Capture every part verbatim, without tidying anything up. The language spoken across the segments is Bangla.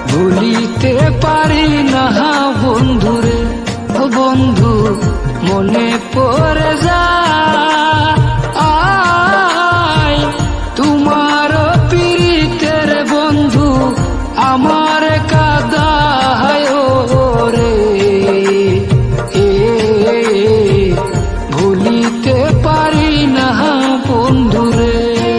ভুলিতে পারি না বন্ধুরে, ও বন্ধু মনে পড়ে যায় তোমার পীড়িতের বন্ধু আমার কাদায় রে। এ ভুলিতে পারি না বন্ধুরে।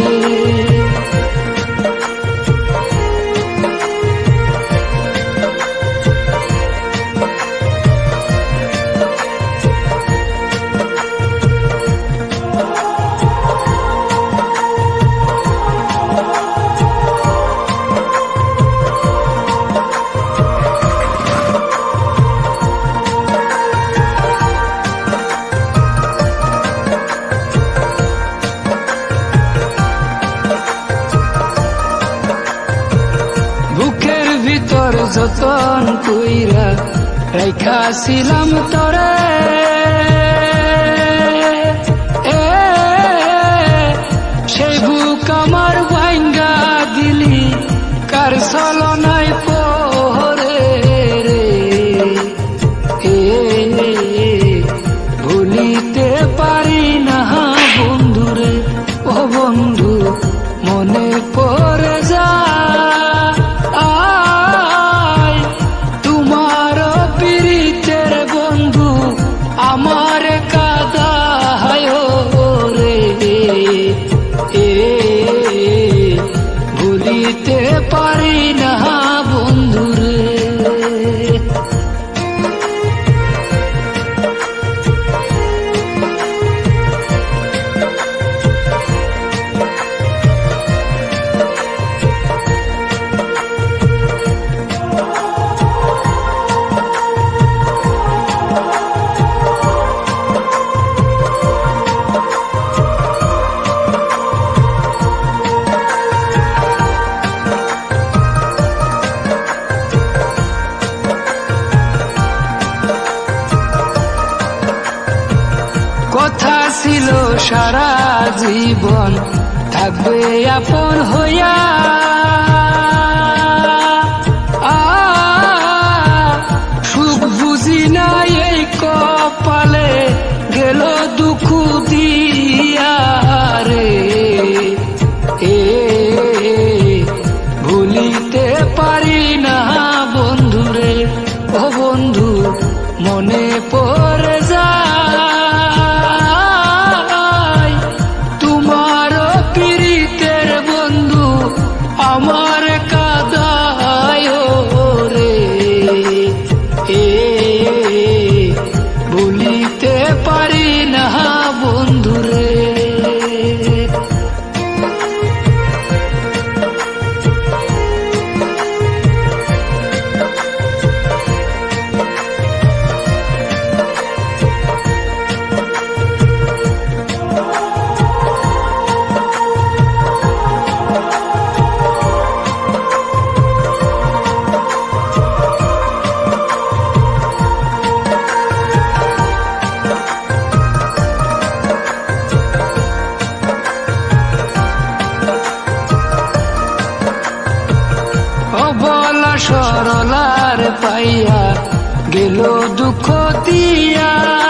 যতন কইরা রাইখাছিলাম তরে, এ সেই বুক আমার ভাঙ্গা দিলি কার ছলনায় পরে রে। এ ভুলিতে পারি না বন্ধুরে, ও বন্ধু মনে পড়ে যায় আমার কাদায় রে। এ ভুলিতে পারি না বন্ধুরে। কথা ছিল সারা জীবন থাকবে আপন হইয়া, সুখ বুঝি না এই কপালে গেল দুঃখ দিয়া রে। এ ভুলিতে পারি না বন্ধুরে, ও বন্ধু মনে পড়ে যায় আমার কাদায় রে। এ ভুলিতে পারি না বন্ধুরে। অবলা সরলার পাইয়া গেল দুঃখ দিয়া,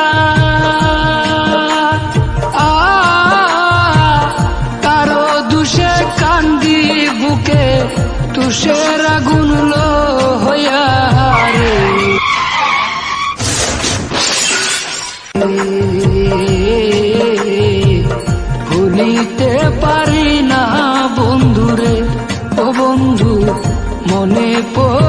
তারও দুষে কান্দি বুকে তুষের আগুন হইয়া রে। ভুলিতে পারি না বন্ধুরে, ও বন্ধু মনে পড়ে